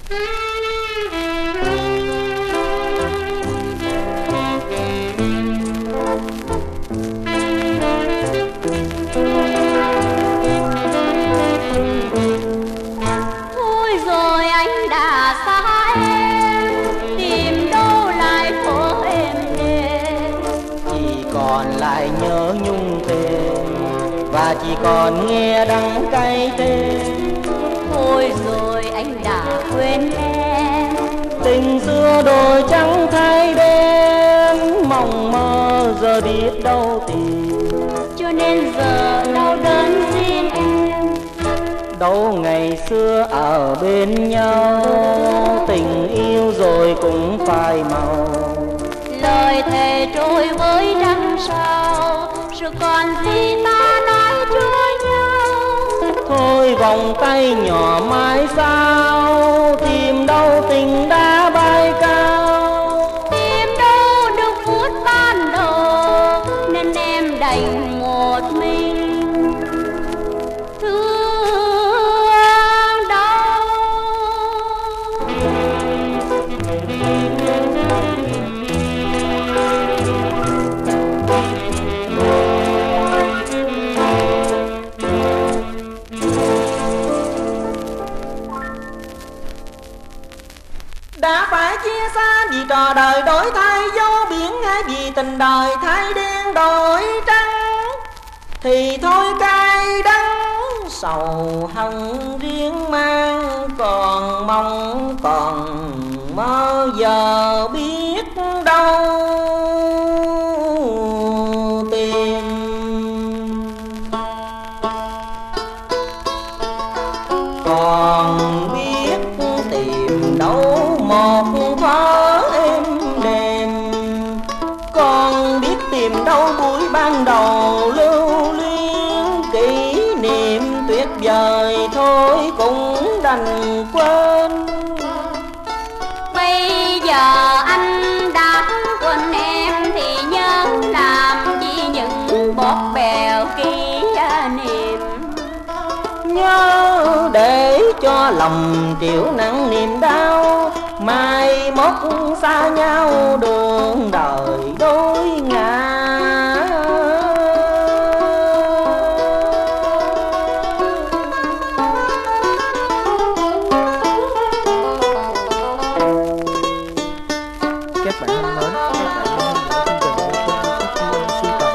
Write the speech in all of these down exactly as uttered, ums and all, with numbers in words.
Chỉ còn nghe đắng cay tên. Thôi rồi anh đã quên em. Tình xưa đôi trắng thay đêm, mộng mơ giờ biết đâu tìm. Cho nên giờ đau đớn riêng em. Đâu ngày xưa ở bên nhau, tình yêu rồi cũng phai màu. Lời thề trôi với đắng sao, rồi còn gì ta nói cho nhau. Thôi vòng tay nhỏ mãi sao, tìm đâu tình đã bay cao. Tìm đâu được phút ban đầu, nên em đành một mình thương đau. Đã phải chia xa vì trò đời đổi thay dấu biển, hay vì tình đời thay đen đổi trắng, thì thôi cay đắng sầu hận riêng mang. Còn mong còn mơ giờ biết đâu tìm. Còn biết tìm đâu một phó êm đềm. Còn biết tìm đâu buổi ban đầu lưu luyến. Kỷ niệm tuyệt vời thôi cũng đành quên. Bây giờ anh đã quên em thì nhớ làm gì những bọt bèo kỷ niệm. Nhớ để cho lòng chịu nặng niềm đau, mai mốt xa nhau đường đời đôi ngả. Các bạn thân mến, các bạn đang theo dõi chương trình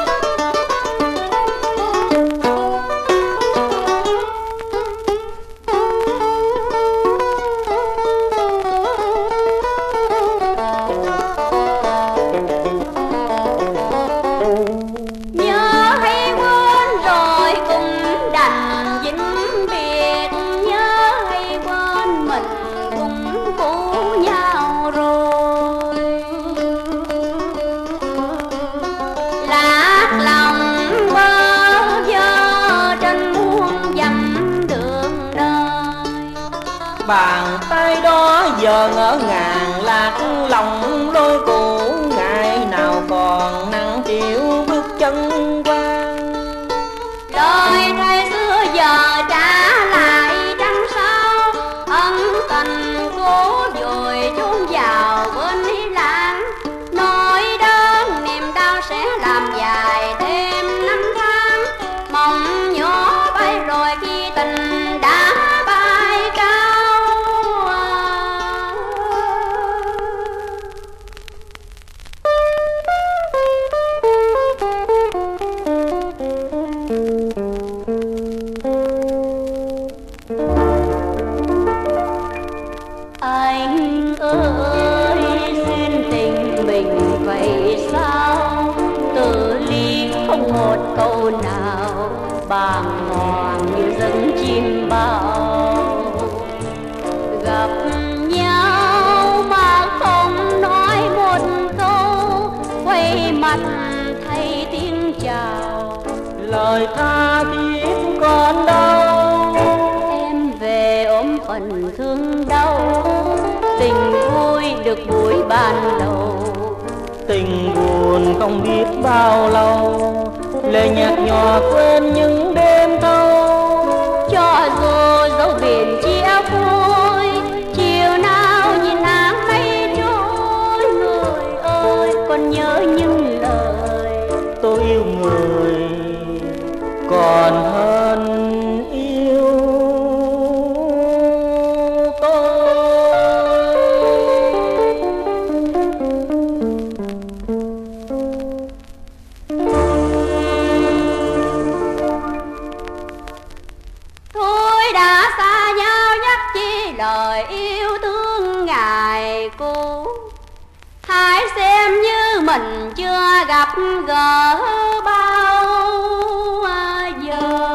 Bàn tay đó giờ ngỡ ngàng lạc lòng lối cũ, ngày nào còn nặng chịu bước chân qua. Lời thề xưa giờ trả lại đằng sau, ân tình cố vùi chôn vào bên lý lãng. Nỗi đớn niềm đau sẽ làm dài thêm năm tháng, mong nhỏ bay rồi khi tình đã bay cao. Anh ơi duyên tình mình vậy sao, từ ly không một câu nào, bàng hoàng như giấc chim bao. Gặp nhau mà không nói một câu, quay mặt thay tiếng chào. Lời tha thiết còn đâu, Em về ôm phần thương đau, tình vui được buổi ban đầu. tình buồn không biết bao lâu, lệ nhạt nhòa quên những đêm thâu. Cho dù dấu biển chia phôi, chia đời yêu thương ngày cũ, hãy xem như mình chưa gặp gỡ bao giờ.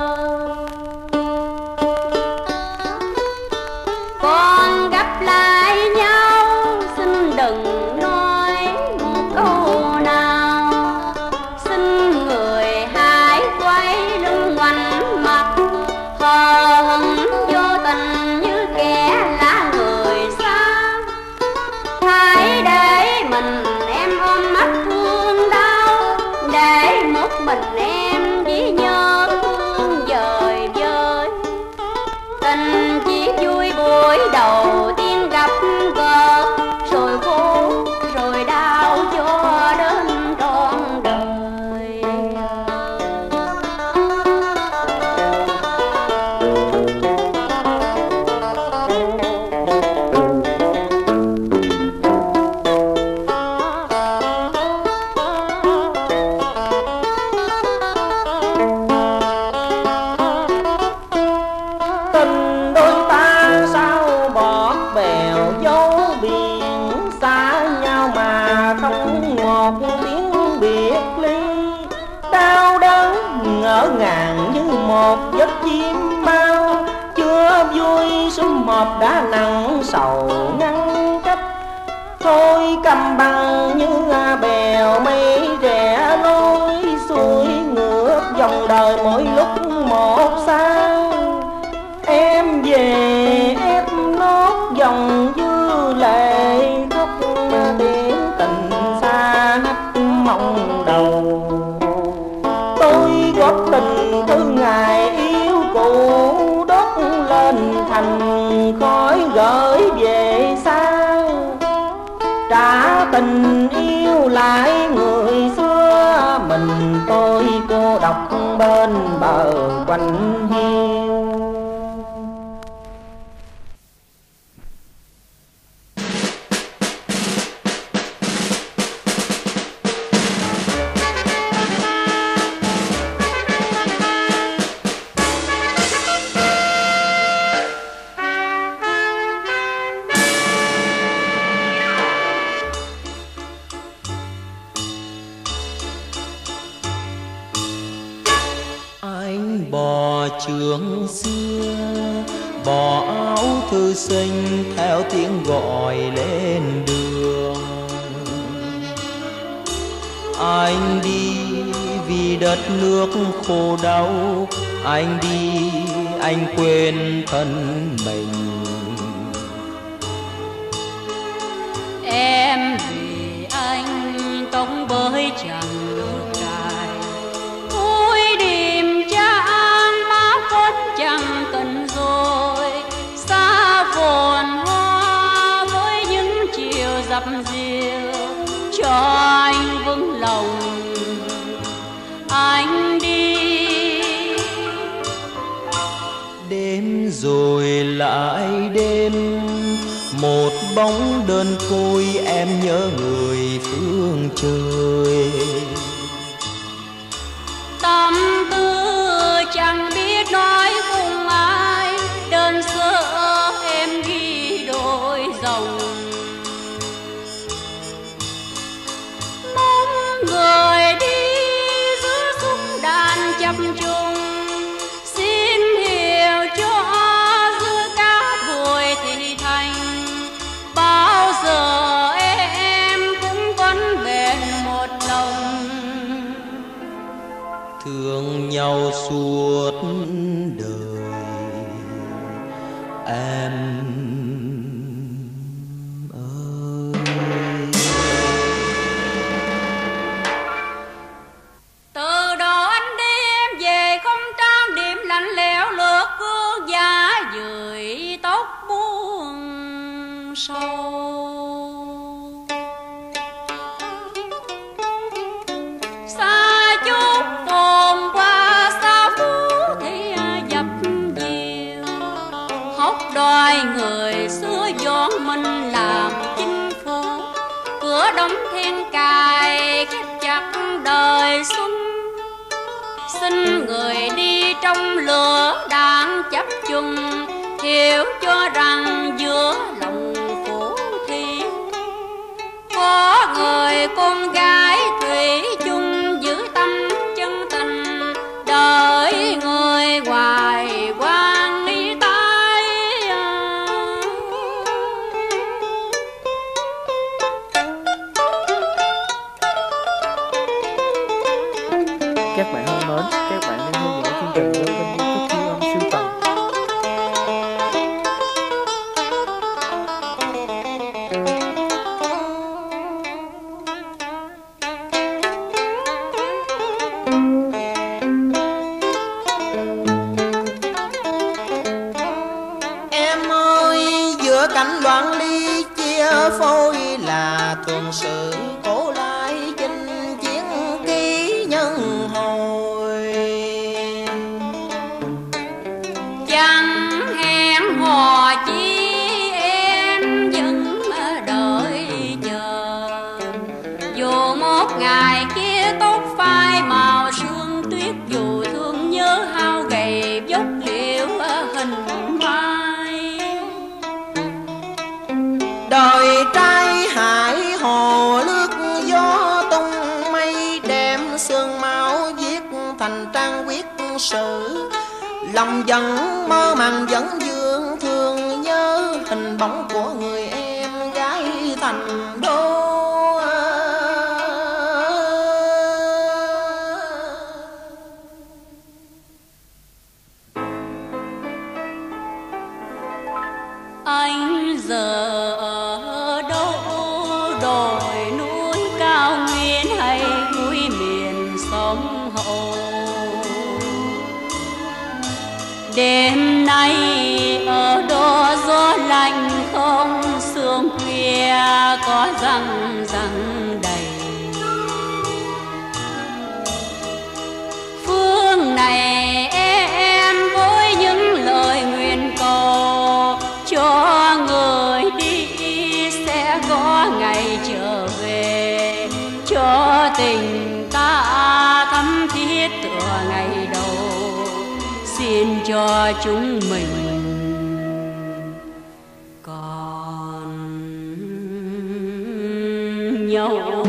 Còn gặp lại nhau xin đừng nói một câu nào, xin người hãy quay lưng ngoảnh mặt hờ hững vô tình như kẻ lạ người xa. Hãy để mình em ôm mắt thương đau, để một mình em chỉ nhớ thương vời vời. Tình chỉ vui buổi đầu tiên gặp gỡ, rồi khổ rồi đau cho đến trọn đời. Tình đôi ta sao bọt bèo dấu biển, xa nhau mà không một tiếng biệt ly. Đau đớn ngỡ ngàng như một giấc chim bao, chưa vui sum một đã nặng sầu ngăn cách. Thôi cầm bằng như bèo mây rẽ lối xuôi ngược dòng đời mỗi lúc một sao. Em về ép nốt dòng dư lệ, khóc tiếng tình xa hắt mong đầu. Tôi góp tình thư ngày yêu cũ, đốt lên thành khói gửi về xa. Trả tình yêu lại người xưa, mình tôi cô độc bên bờ quanh hiu. Anh bỏ trường xưa, bỏ áo thư sinh theo tiếng gọi lên đường. Anh đi vì đất nước khổ đau, anh đi anh quên thân mình. Em vì anh tống bới chẳng được trải, vui điềm cha an má phốt chẳng cần rồi. Xa phồn hoa với những chiều dập dìu, cho anh vững lòng anh đi. Đêm rồi lại đêm, một bóng đơn côi em nhớ người phương trời. Tâm tư chẳng biết nói cùng ai, đơn sơ em ghi đôi dòng. Mong người đi giữa khúc đàn chập trùng, xin hiểu cho giữa cát bụi thì thành. Bao giờ em cũng vẫn bền một lòng, thương nhau suốt đời em ơi. Từ đó anh đi em về không trang điểm, lạnh lẽo lướt gương giá dưới tóc buông sâu. Xa chút phồn qua xa phú thì dập dìu, hốc đòi người xưa dọn mình làm chinh phu. Cửa đóng then cài khép chặt đời xuân, xin người đi trong lửa đạn chấp chung, hiểu cho rằng giữa lòng phủ thiên. Có người con gái thủy chung giữ tâm chân tình, đợi người hoài quan đi tay. Các bạn thân mến, các bạn đang theo dõi chương trình với kênh YouTube Thu Âm Siêu Tầm. Em ơi, giữa cảnh loạn ly chia phôi là thường sự cổ lại chinh chiến ký nhân hồi. Chẳng hẹn hò chi em vẫn đợi chờ, dù một ngày kia tóc phai màu sương tuyết, dù thương nhớ hao gầy dốc liễu hình mai. Đời trai hải hồ lướt gió tung mây, đem sương máu viết thành trang quyết sử. Lòng vẫn mơ màng vẫn vương thương nhớ hình bóng của người em gái thành đô. Anh giờ ở đâu, đồi núi cao nguyên hay núi miền sông Hậu? Đêm nay ở đó gió lạnh không, sương khuya có răng răng đầy. Phương này em với những lời nguyện cầu, cho người đi sẽ có ngày trở về, cho tình ta thắm thiết tựa ngày đầu. Xin cho chúng mình còn nhau.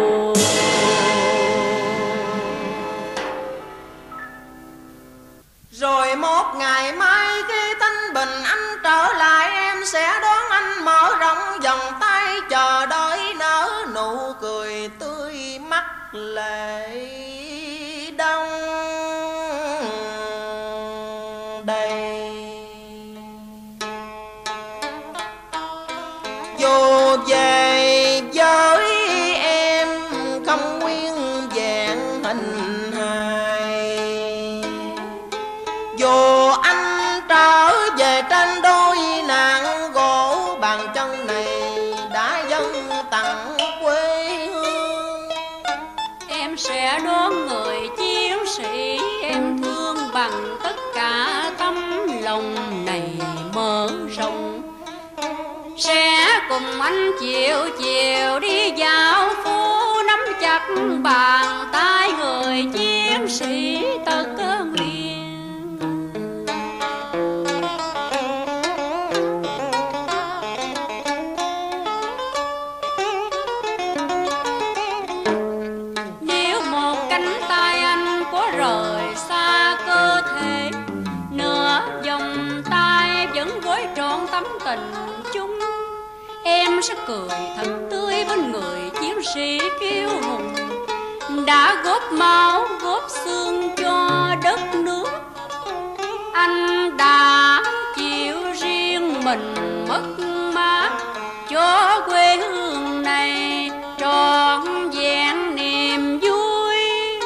Rồi một ngày mai khi thanh bình anh trở lại, em sẽ đón anh mở rộng vòng tay, chờ đợi nở nụ cười tươi mắt lệ đông đầy. Dù về với em không nguyên vẹn hình hài, dù anh trở về trên đôi nàng gỗ, bàn chân này đã dâng tặng quê hương. Em sẽ đón người chiến sĩ em thương bằng tất cả tấm lòng này mở rộng, sẽ cùng anh chiều chiều đi dạo phố, nắm chặt bàn tay người chiến sĩ tất nguyện. Nếu một cánh tay anh có rời xa cơ thể, nửa vòng tay vẫn gối trọn tấm tình chung, em sẽ cười thật tươi bên người chiến sĩ kiêu hùng, đã góp máu góp xương cho đất nước. Anh đã chịu riêng mình mất mát, cho quê hương này trọn vẹn niềm vui.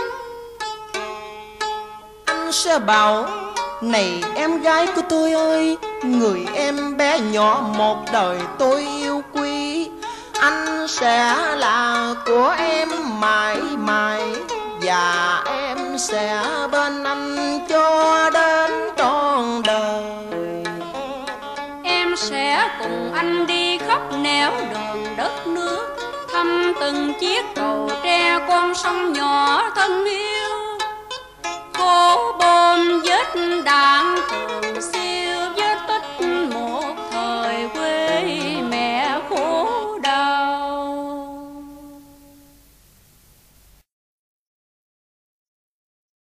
Anh sẽ bảo này em gái của tôi ơi, người em bé nhỏ một đời tôi yêu quý, anh sẽ là của em mãi mãi, và em sẽ bên anh cho đến trọn đời. Em sẽ cùng anh đi khắp nẻo đường đất nước, thăm từng chiếc cầu tre con sông nhỏ thân yêu. Khổ bom vết đạn thường